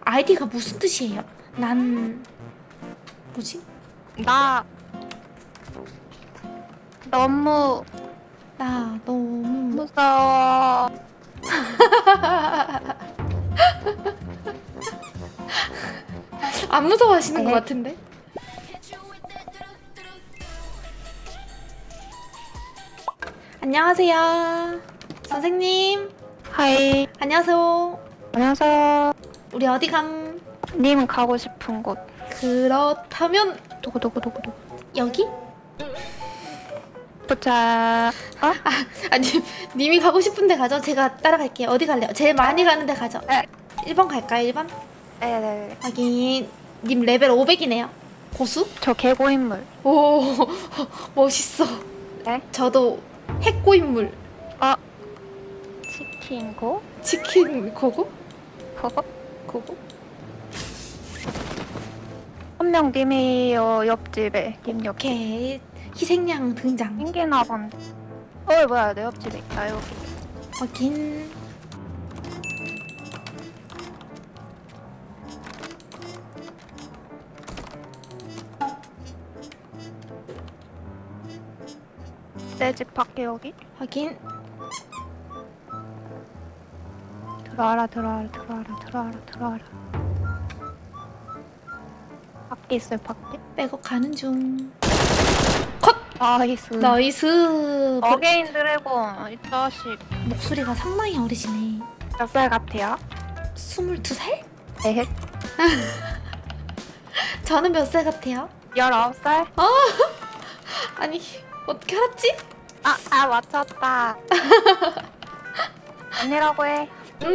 아이디가 무슨 뜻이에요? 난 뭐지? 나 너무 나 너무 무서워. 안 무서워하시는 것 같은데? 안녕하세요 선생님. 하이. 안녕하세요. 안녕하세요. 우리 어디 감? 님 가고 싶은 곳. 그렇다면 누구 여기? 보자. 어? 아니 님이 가고 싶은 데 가죠. 제가 따라갈게요. 어디 갈래요? 제일 많이 가는 데 가죠. 네. 1번 갈까요? 1번? 네네네. 하긴 님 레벨 500이네요 고수? 저 개고인물. 오 멋있어. 네? 저도 핵고인물. 치킨고? 치킨 고고? 그거? 고고? 한 명 님이 옆집에. 님 옆. 오케이 희생양 등장. 생기나 본데. 뭐야 내 옆집에 있다 여기. 확인. 내 집 밖에 여기. 확인. 들어와라. 밖에 있어요 밖에. 빼고 가는 중. 컷! 나이스. 나이스. 어게인 드래곤 이 자식. 목소리가 상당히 어리시네. 몇 살 같아요? 22살? 네. 저는 몇 살 같아요? 19살? 아니 어떻게 알았지? 맞췄다. 언니라고 해.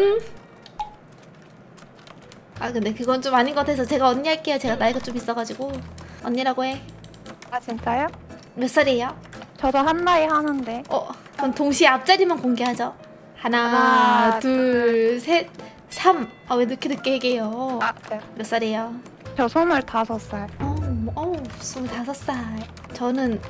근데 그건 좀 아닌 것 같아서 제가 언니 할게요. 제가 나이가 좀 있어가지고 언니라고 해. 진짜요? 몇 살이에요? 저도 한 나이 하는데. 그럼 동시에 앞자리만 공개하죠. 하나, 둘, 셋, 3. 왜 늦게 얘기해요? 네. 몇 살이에요? 저 25살. 25살. 저는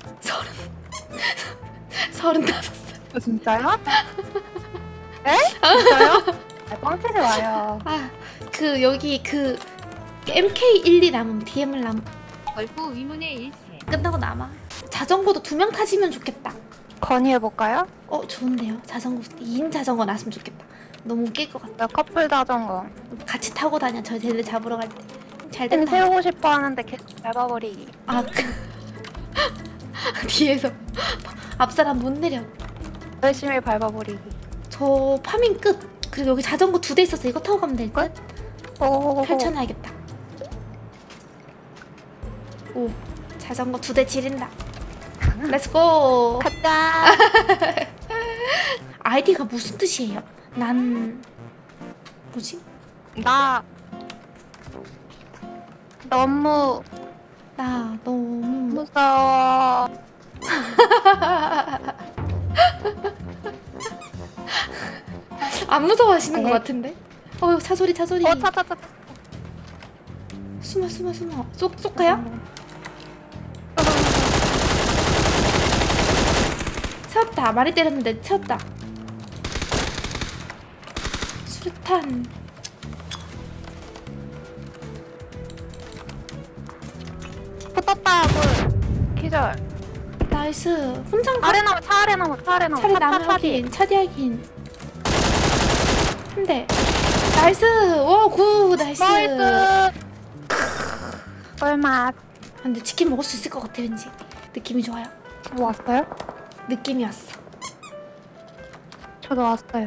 35살. 진짜요? 에? 진짜요? 뻥치지 마요. 여기 MK12 남음, DM을 남음. 걸프 위문의 일세. 끝나고 남아. 자전거도 2명 타지면 좋겠다. 건의해볼까요? 좋은데요. 자전거 2인 자전거 났으면 좋겠다. 너무 웃길 것 같다. 커플 자전거. 같이 타고 다녀. 저 쟤네 잡으러 갈 때. 잘 됐다. 세우고 싶어 하는데 계속 밟아버리기. 뒤에서 앞사람 못 내려. 열심히 밟아버리기. 저 파밍 끝. 그리고 여기 자전거 2대 있어서 이거 타고 가면 될 듯? 펼쳐놔야겠다. 오, 자전거 2대 지린다. 렛츠고. 가자. 아이디가 무슨 뜻이에요? 난 뭐지? 나 너무 무서워. 안 무서워하시는 것 같은데? 차소리. 차. 숨어. 쏙 가요? 채웠다. 많이 때렸는데 채웠다. 수류탄. 붙었다. 기절. 나이스. 혼자인가? 차 아래 나무. 차리 나무 확인. 차디 확인. 한 대. 나이스. 굿. 나이스. 꿀맛. 근데 치킨 먹을 수 있을 것 같아 왠지. 느낌이 좋아요. 뭐 왔어요? 느낌이 왔어. 저도 왔어요.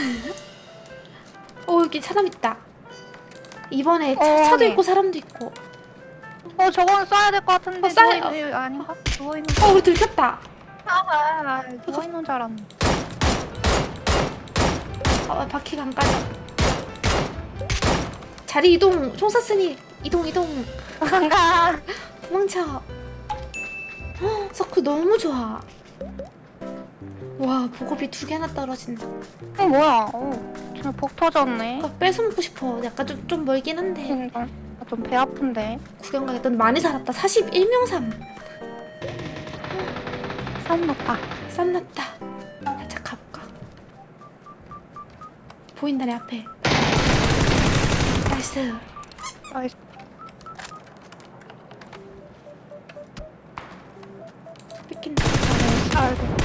여기 사람 있다. 이번에 차도 있고 사람도 있고. 저거는 쏴야 될 것 같은데. 아닌가? 누워있는 우리 들켰다. 누워있는 줄 알았네. 바퀴가 안 까져. 자리 이동. 총 쐈으니 이동. 도망가. 도망쳐. 서클 너무 좋아. 와, 보급이 2개나 떨어진다. 뭐야? 정말 복 터졌네. 뺏어먹고 싶어. 약간 좀 멀긴 한데. 좀 배 아픈데. 구경 가겠다. 많이 살았다. 41명삼. 쌈났다. 살짝 가볼까? 보인다 내 앞에. 나이스. 나이스. 나이스. 뺏긴다. 아이고.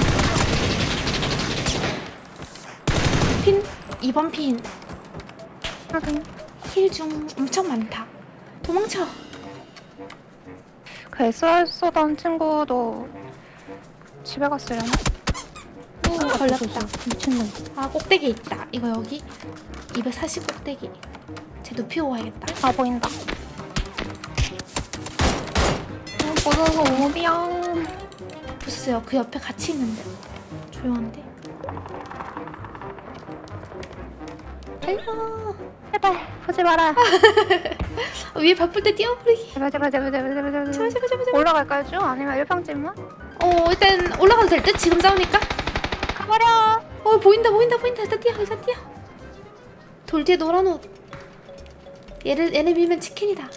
핀 2번 핀. 확인. 힐 중 엄청 많다. 도망쳐. 그 SR 쏘던 친구도 집에 갔으려나? 오 걸렸다. 미친놈. 아 꼭대기 있다. 이거 여기 240 꼭대기. 쟤 높이 오야겠다. 아 보인다. 보여서 오비야. 보셨어요? 그 옆에 같이 있는데 조용한데. 달려. 제발 보지 마라. 위에 바쁠 때 뛰어버리기. 제발. 제발. 올라갈까요 쭉? 아니면 1평집만? 일단 올라가도 될 듯? 지금 싸우니까? 가버려. 보인다. 일단 뛰어. 돌 뒤에 노란 옷. 얘네 밀면 치킨이다.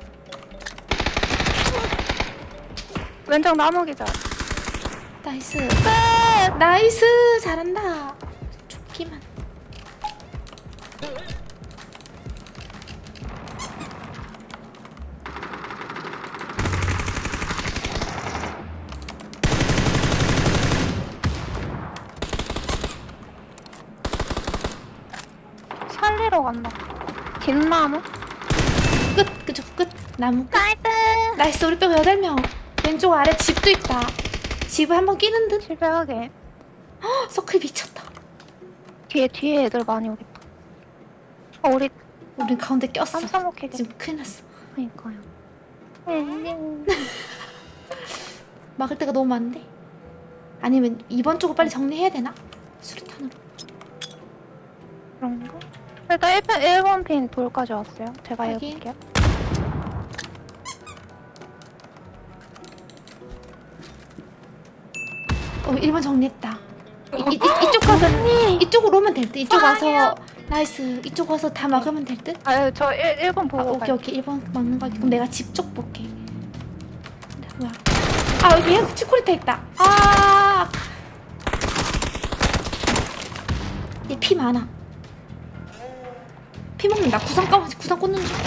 왼쪽 나무 기절. 나이스. 끝. 나이스. 잘한다. 좋기만. 살리러 간다. 긴 나무? 그쵸 끝. 나무 끝. 나이스. 나이스. 우리 빼고 8명. 왼쪽 아래 집도 있다. 집을 한번 끼는 듯. 실패하게. 서클 미쳤다. 뒤에 애들 많이 오겠다. 우리 가운데 꼈어. 쌈싸먹히게. 지금 큰일 났어. 그니까요. 막을 데가 너무 많은데. 아니면 이번 쪽을 빨리 정리해야 되나? 수류탄으로. 그런가? 일단 1번 핀 돌까지 왔어요. 제가 확인. 해볼게요. 어, 1번 정리했다. 이쪽 가서 이쪽으로 오면 될 듯. 이쪽 와서 나이스. 이쪽 와서 다 막으면 될 듯. 아유 저 1번 보고 오케이 오케이 1번 막는 거. 그럼 내가 집 쪽 볼게. 근데 뭐야? 아 여기 치코리타 있다. 아. 얘 피 많아. 피 먹는다. 구상 꽂는 중.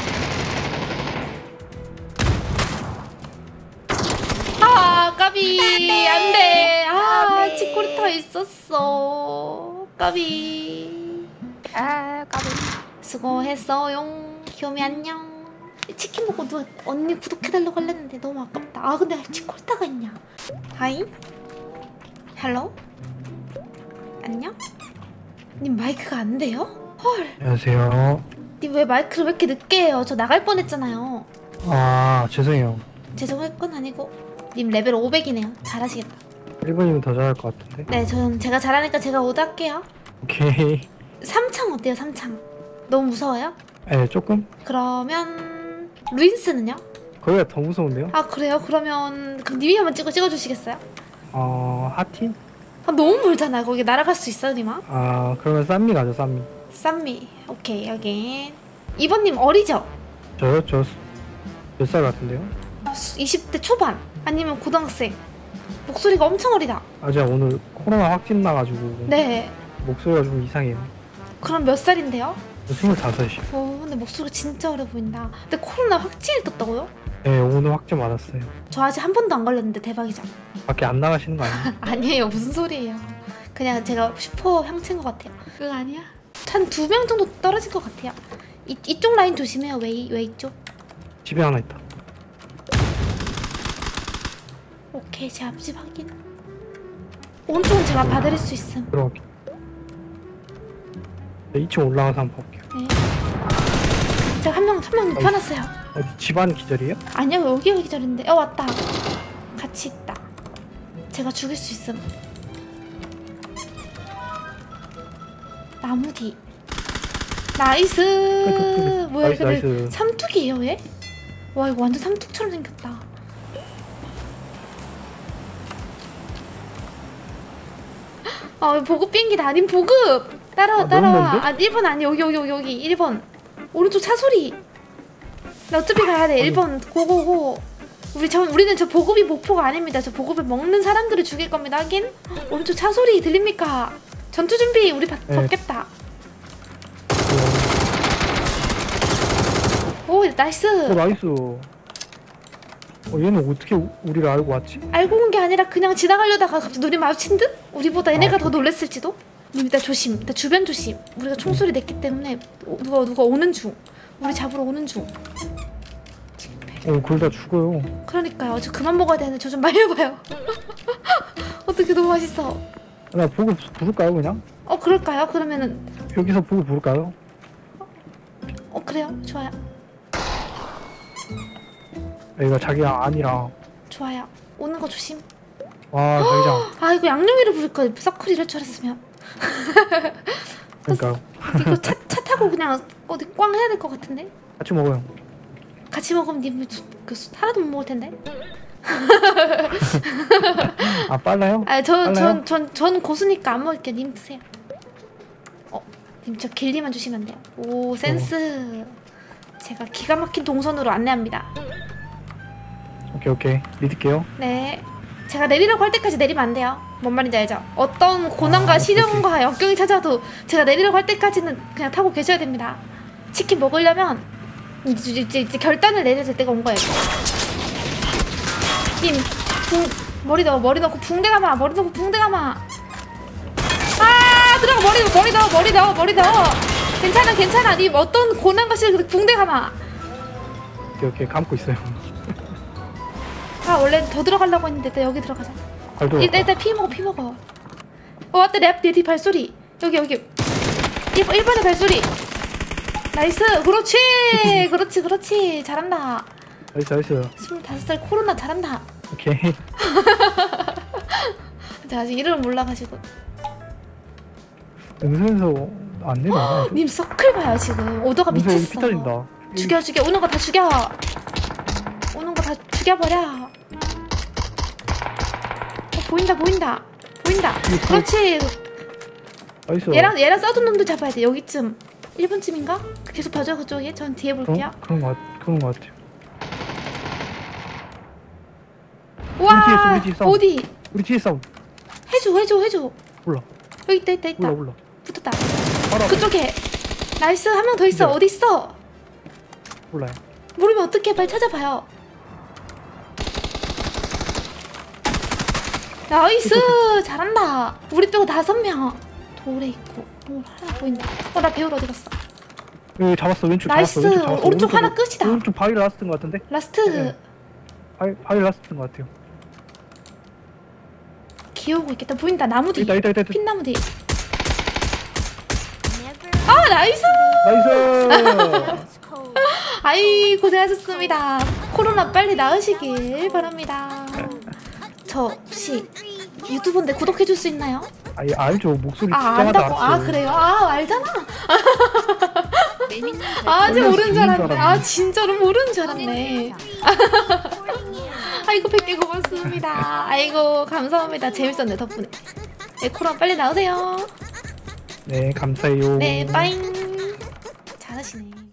아 까비 안돼. 아 치코리타 있었어. 까비. 아 까비. 수고했어요. 귀요미 안녕. 치킨 먹고 누가 언니 구독해달라고 하려는데 너무 아깝다. 아 근데 치코리타가 있냐. 하이. 헬로. 안녕. 님 마이크가 안 돼요? 헐. 안녕하세요. 님 왜 마이크를 왜 이렇게 늦게 해요? 저 나갈 뻔했잖아요. 아 죄송해요. 죄송할 건 아니고. 님 레벨 500이네요. 잘하시겠다. 1번이면 더 잘할 것 같은데. 네, 제가 잘하니까 제가 오더 할게요. 오케이. 삼창 어때요? 삼창. 너무 무서워요? 네 조금? 그러면 루인스는요? 거기가 더 무서운데요? 아 그래요? 그러면 님이 한번 찍어주시겠어요? 하틴? 아, 너무 멀잖아. 거기 날아갈 수 있어요, 님아? 그러면 쌈미 가죠 쌈미. 쌈미. 오케이 여기. 이번님 어리죠? 저요? 저 몇 살 같은데요? 20대 초반 아니면 고등학생. 목소리가 엄청 어리다. 제가 오늘 코로나 확진 나가지고 네. 목소리가 좀 이상해요. 그럼 몇 살인데요? 25이요. 근데 목소리가 진짜 어려 보인다. 근데 코로나 확진이 떴다고요? 네 오늘 확진 받았어요. 저 아직 한 번도 안 걸렸는데 대박이죠? 밖에 안 나가시는 거 아니에요? 아니에요. 무슨 소리예요. 그냥 제가 슈퍼 형체인 것 같아요. 그거 아니야? 한 2명 정도 떨어진 것 같아요. 이쪽 라인 조심해요. 왜 이쪽? 집에 하나 있다. 오케이. 제 앞집 확인. 오른쪽은 제가 봐드릴 수 있음. 들어갈게요. 네, 2층 올라가서 한번 볼게요. 네. 제가 한 명 눕혀놨어요. 어디 집안 기절이에요? 아니요. 여기 기절인데. 왔다. 같이 있다. 제가 죽일 수 있음. 나무 뒤. 나이스. 뭐야 이거 나이스. 삼뚝이에요 얘? 와 이거 완전 삼뚝처럼 생겼다. 보급 비행기다. 아님 보급. 따라와. 너무 먼데? 1번 아니 여기 1번. 오른쪽 차 소리. 나 어차피 가야 돼. 1번 고고고. 우리는 저 보급이 목표가 아닙니다. 저 보급을 먹는 사람들을 죽일 겁니다. 하긴 오른쪽 차 소리 들립니까? 전투 준비. 우리 받겠다. 나이스. 나이스. 얘는 어떻게 우리를 알고 왔지? 알고 온 게 아니라 그냥 지나가려다가 갑자기 눈이 마주친 듯? 우리보다 얘네가 아, 더 놀랬을지도? 님 일단 조심. 일단 주변 조심. 우리가 총소리 냈기 때문에 누가 오는 중. 우리 잡으러 오는 중. 그러다 죽어요. 그러니까요. 저 그만 먹어야 되는데 저 좀 말려봐요. 어떻게 너무 맛있어. 나 보고 부를까요 그냥? 그럴까요? 그러면은 여기서 보고 부를까요? 그래요. 좋아요. 여기가 자기랑 아니랑. 좋아요. 오는 거 조심. 와 자기장. 아 이거 양념이를 부를 거야. 서클 이럴 줄 알았으면. 그러니까요. 이거 차 타고 그냥 어디 꽝 해야 될 것 같은데? 같이 먹어요. 같이 먹으면 님 하나도 못 먹을 텐데? 아 빨라요? 전 고수니까 안 먹을게요. 님 드세요. 님 저 길리만 주시면 돼요. 오 센스. 제가 기가 막힌 동선으로 안내합니다. 오케이 믿을게요. 네. 제가 내리라고 할 때까지 내리면 안 돼요. 뭔 말인지 알죠? 어떤 고난과 시련과 역경이 찾아도 제가 내리라고 할 때까지는 그냥 타고 계셔야 됩니다. 치킨 먹으려면 이제 결단을 내려야 될 때가 온 거예요. 님, 머리 넣고 붕대 감아. 머리 넣고 붕대 감아. 들어가. 머리 넣어. 괜찮아. 님 어떤 고난과 시련 붕대 감아. 오케이 감고 있어요. 원래 더 들어가려고 했는데 일단 여기 들어가자. 일단 피 먹어. 왔다 내 뒤 발소리. 여기 1번의 발소리. 나이스. 그렇지. 잘한다. 나이스. 25살 코로나 잘한다. 오케이. 제가 아직 이름을 몰라가지고. 은선에서 안 내려와. 님 서클 봐요 지금. 오더가 은선 여기 미쳤어. 피 터진다. 죽여. 오는 거 다 죽여. 죽여버려. 보인다. 그렇지. 나이스. 얘랑 써둔 놈도 잡아야 돼. 여기쯤 1분쯤인가? 계속 봐줘요 그쪽에. 전 뒤에 볼게요. 그런 거 같아요. 와 우리 뒤에 싸움. 어디? 우리 뒤에 싸움. 해줘. 몰라. 여기 있다. 몰라. 붙었다. 바로 그쪽에. 나이스. 한 명 더 있어. 네. 어디 있어? 몰라요. 모르면 어떡해. 빨리 찾아봐요. 나이스. 잘한다. 우리 빼고 5명. 돌에 있고. 하나 보인다. 나 배우러 어디 갔어? 여기 잡았어. 왼쪽 나이스. 잡았어. 왼쪽 잡았어. 오른쪽 하나 끝이다. 오른쪽 바위 라스트인 것 같은데? 라스트. 네. 바위 라스트인 것 같아요. 기어오고 있겠다. 보인다. 나무 뒤. 있다. 핀나무 뒤. 나이스. 아이 고생하셨습니다. 코로나 빨리 나으시길 바랍니다. 저 혹시 유튜브인데 구독해줄 수 있나요? 알죠. 목소리 진짜 안다고? 알았어요. 그래요? 알잖아. 매미님 아직 모르는 줄 알았네. 알았네. 진짜로 모르는 줄 알았네. 아이고 100개 고맙습니다. 아이고 감사합니다. 재밌었네 덕분에. 네, 코로나 빨리 나으세요. 네 감사해요. 네 빠잉. 잘하시네.